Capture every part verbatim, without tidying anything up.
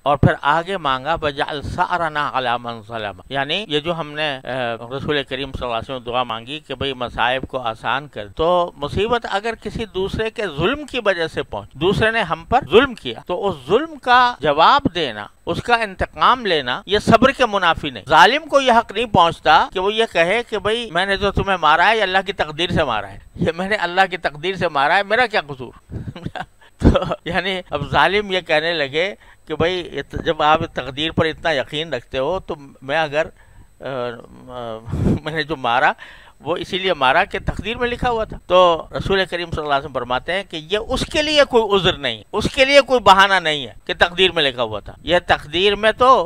اور پھر آگے مانگا وجعل ثأرنا علی من ظلم، یعنی یہ جو ہم نے رسول کریم صلی اللہ علیہ وسلم دعا مانگی کہ بھئی مصائب کو آسان کر، تو مصیبت اگر کسی دوسرے کے ظلم کی وجہ سے پہنچ، دوسرے نے ہم پر ظلم کیا، تو اس ظلم کا جواب دینا، اس کا انتقام لینا، یہ صبر کے منافی نہیں۔ ظالم کو یہ حق نہیں پہنچتا کہ وہ یہ کہے کہ بھئی میں نے جو تمہیں مارا ہے یہ اللہ کی تقدیر سے مارا ہے، یہ میں نے اللہ کی تقدیر سے مارا ہے، میرا کیا قصور؟ تو یعنی اب ظالم یہ کہنے لگے کہ بھئی جب آپ تقدیر پر اتنا یقین رکھتے ہو تو میں اگر میں نے جو مارا وہ اسی لیے مارا کہ تقدیر میں لکھا ہوا تھا۔ تو رسول کریم صلی اللہ علیہ وسلم فرماتے ہیں کہ یہ اس کے لیے کوئی عذر نہیں، اس کے لیے کوئی بہانہ نہیں ہے کہ تقدیر میں لکھا ہوا تھا۔ یہ تقدیر میں تو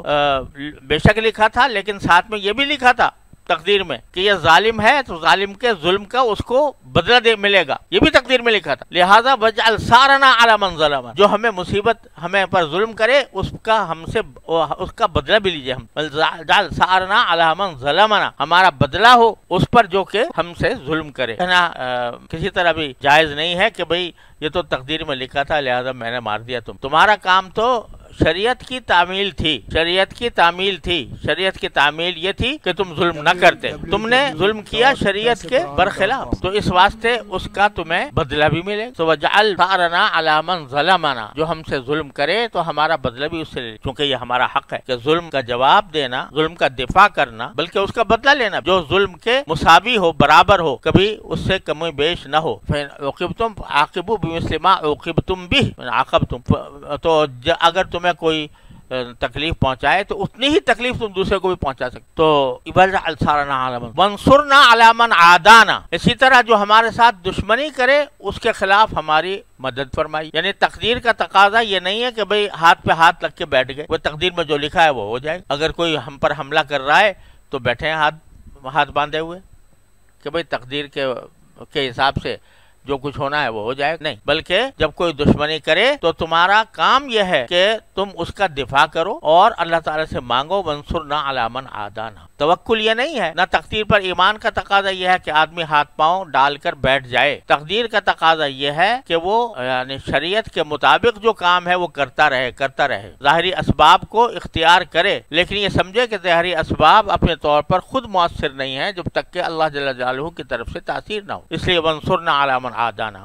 بے شک لکھا تھا، لیکن ساتھ میں یہ بھی لکھا تھا تقدیر میں کہ یہ ظالم ہے تو ظالم کے ظلم کا اس کو بدلہ دے ملے گا، یہ بھی تقدیر میں لکھا تھا۔ لہذا وجعل ثأرنا علی من ظلم، جو ہمیں مصیبت ہمیں پر ظلم کرے اس کا ہم سے اس کا بدلہ بھی لیجئے، ہم وجعل ثأرنا علی من ظلمنا، ہمارا بدلہ ہو اس پر جو کہ ہم سے ظلم کرے۔ کہنا کسی طرح بھی جائز نہیں ہے کہ بھئی یہ تو تقدیر میں لکھا تھا لہذا میں نے مار دیا، تم تمہارا کام تو شریعت کی تعمیل تھی، شریعت کی تعمیل تھی، شریعت کی تعمیل یہ تھی کہ تم ظلم نہ کرتے، تم نے ظلم کیا شریعت کے برخلاف، تو اس واسطے اس کا تمہیں بدلہ بھی ملے۔ تو وجعل ثأرنا علی من ظلمنا، جو ہم سے ظلم کرے تو ہمارا بدلہ بھی اس سے لے، کیونکہ یہ ہمارا حق ہے کہ ظلم کا جواب دینا، ظلم کا دفاع کرنا، بلکہ اس کا بدلہ لینا جو ظلم کے مساوی ہو، برابر ہو، کبھی اس سے کم و بیش نہ ہو۔ عوقبتم عاقبوا بمثل ما عوقبتم به، عاقبتم، تو اگر تمہیں کوئی تکلیف پہنچائے تو اتنی ہی تکلیف تم دوسرے کو بھی پہنچا سکتے۔ تو وجعل ثأرنا علی من وانصرنا علی من عادانا، اسی طرح جو ہمارے ساتھ دشمنی کرے اس کے خلاف ہماری مدد فرمائی۔ یعنی تقدیر کا تقاضا یہ نہیں ہے کہ بھئی ہاتھ پہ ہاتھ لگ کے بیٹھ گئے، وہ تقدیر میں جو لکھا ہے وہ ہو جائے۔ اگر کوئی ہم پر حملہ کر رہا ہے تو بیٹھے ہیں ہاتھ ہاتھ باندھے ہوئے کہ بھئی تقدیر کے کے حساب سے جو کچھ ہونا ہے وہ ہو جائے، نہیں، بلکہ جب کوئی دشمنی کرے تو تمہارا کام یہ ہے کہ تم اس کا دفاع کرو اور اللہ تعالیٰ سے مانگو وانصرنا علی من عادانا۔ توکل یہ نہیں ہے، نہ تقدیر پر ایمان کا تقاضا یہ ہے کہ آدمی ہاتھ پاؤں ڈال کر بیٹھ جائے، تقدیر کا تقاضا یہ ہے کہ وہ یعنی شریعت کے مطابق جو کام ہے وہ کرتا رہے کرتا رہے ظاہری اسباب کو اختیار کرے، لیکن یہ سمجھے کہ ظاہری اسباب اپنے طور پر خود مؤثر نہیں ہیں جب تک کہ اللہ جل جلالہ کی طرف سے تاثیر نہ ہو۔ اس لیے وانصرنا علی من عادانا،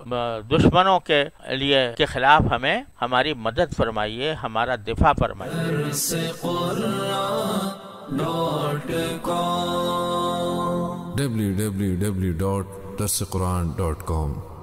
دشمنوں کے لیے کے خلاف ہمیں ہماری مدد فرمائیے، ہمارا دفاع فرمائیے۔ ڈبلیو ڈبلیو ڈبلیو ڈاٹ درس قرآن ڈاٹ کام